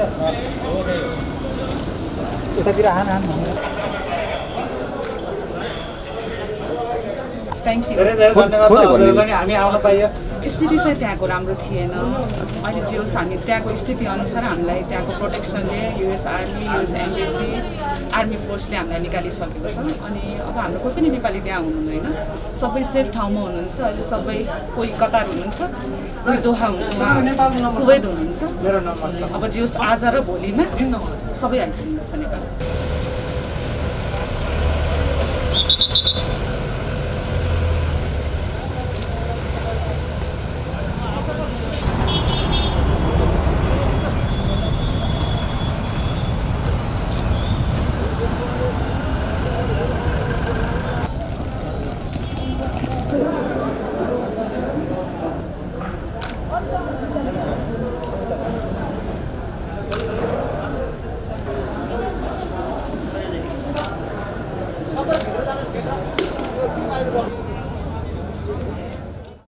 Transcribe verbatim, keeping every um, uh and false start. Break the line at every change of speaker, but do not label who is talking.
यतातिर आन आन
थ्याङ्क यू
धेरै धेरै धन्यवाद हजुर पनि हामी आउन पाइयो।
स्थिति चाहिँ त्यहाँको राम्रो थिएन। अहिले जे होस् हामी त्यहाँको स्थिति अनुसार हामीलाई त्यहाँको प्रोटेक्सनले US army US embassy army फोर्सले हामीलाई निकालिसकेको छ। अनि अब हाम्रो कोही पनि नेपाली त्यहाँ हुनुहुँदैन, सबै सेफ ठाउँमा हुनुहुन्छ। अहिले सबै कोही कतार हुनुहुन्छ, कोही दोहा कुवैत हुनुहुन्छ। अब जे होस् आज र भोलिमा सबै आइपुग्नुहुन्छ नेपाल।